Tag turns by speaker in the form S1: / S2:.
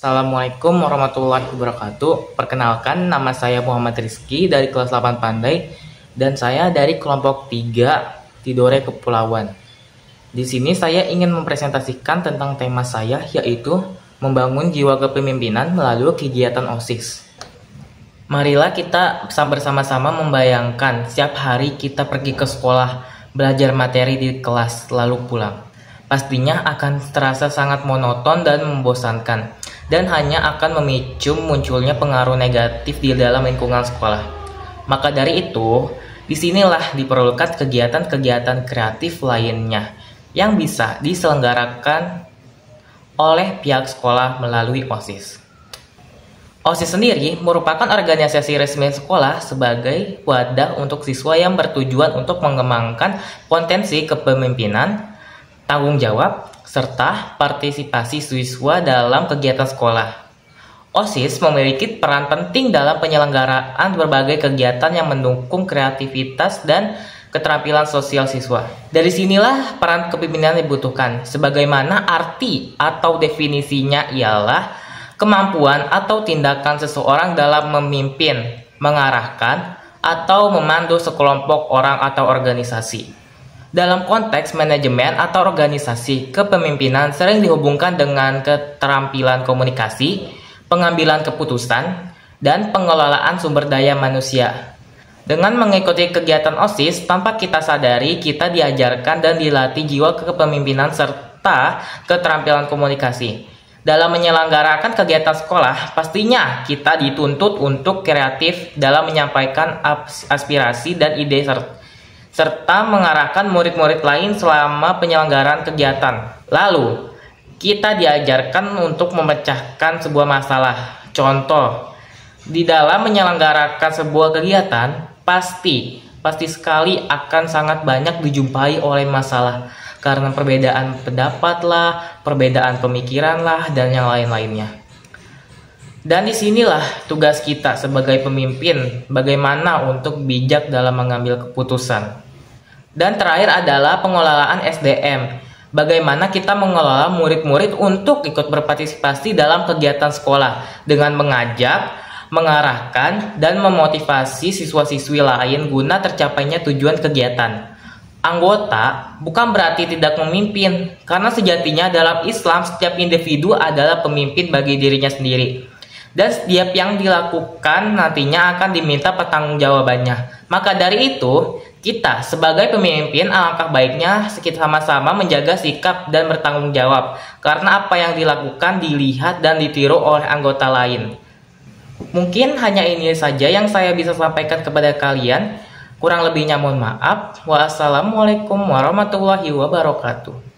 S1: Assalamualaikum warahmatullahi wabarakatuh. Perkenalkan, nama saya Muhammad Rizky dari kelas 8 Pandai dan saya dari kelompok 3 Tidore Kepulauan. Di sini saya ingin mempresentasikan tentang tema saya, yaitu membangun jiwa kepemimpinan melalui kegiatan OSIS. Marilah kita bersama-sama membayangkan setiap hari kita pergi ke sekolah, belajar materi di kelas, lalu pulang. Pastinya akan terasa sangat monoton dan membosankan, dan hanya akan memicu munculnya pengaruh negatif di dalam lingkungan sekolah. Maka dari itu, disinilah diperlukan kegiatan-kegiatan kreatif lainnya yang bisa diselenggarakan oleh pihak sekolah melalui OSIS. OSIS sendiri merupakan organisasi resmi sekolah sebagai wadah untuk siswa yang bertujuan untuk mengembangkan potensi kepemimpinan, tanggung jawab, serta partisipasi siswa dalam kegiatan sekolah. OSIS memiliki peran penting dalam penyelenggaraan berbagai kegiatan yang mendukung kreativitas dan keterampilan sosial siswa. Dari sinilah peran kepemimpinan dibutuhkan. Sebagaimana arti atau definisinya ialah kemampuan atau tindakan seseorang dalam memimpin, mengarahkan, atau memandu sekelompok orang atau organisasi. Dalam konteks manajemen atau organisasi, kepemimpinan sering dihubungkan dengan keterampilan komunikasi, pengambilan keputusan, dan pengelolaan sumber daya manusia. Dengan mengikuti kegiatan OSIS, tanpa kita sadari, kita diajarkan dan dilatih jiwa kepemimpinan serta keterampilan komunikasi. Dalam menyelenggarakan kegiatan sekolah, pastinya kita dituntut untuk kreatif dalam menyampaikan aspirasi dan ide serta mengarahkan murid-murid lain selama penyelenggaraan kegiatan. Lalu, kita diajarkan untuk memecahkan sebuah masalah. Contoh, di dalam menyelenggarakan sebuah kegiatan, pasti sekali akan sangat banyak dijumpai oleh masalah. Karena perbedaan pendapat lah, perbedaan pemikiran lah, dan yang lain-lainnya. Dan disinilah tugas kita sebagai pemimpin, bagaimana untuk bijak dalam mengambil keputusan. Dan terakhir adalah pengelolaan SDM. Bagaimana kita mengelola murid-murid untuk ikut berpartisipasi dalam kegiatan sekolah dengan mengajak, mengarahkan, dan memotivasi siswa-siswi lain guna tercapainya tujuan kegiatan. Anggota bukan berarti tidak memimpin, karena sejatinya dalam Islam setiap individu adalah pemimpin bagi dirinya sendiri. Dan setiap yang dilakukan nantinya akan diminta pertanggungjawabannya. Maka dari itu, kita sebagai pemimpin alangkah baiknya kita sama-sama menjaga sikap dan bertanggung jawab. Karena apa yang dilakukan dilihat dan ditiru oleh anggota lain. Mungkin hanya ini saja yang saya bisa sampaikan kepada kalian. Kurang lebihnya mohon maaf. Wassalamualaikum warahmatullahi wabarakatuh.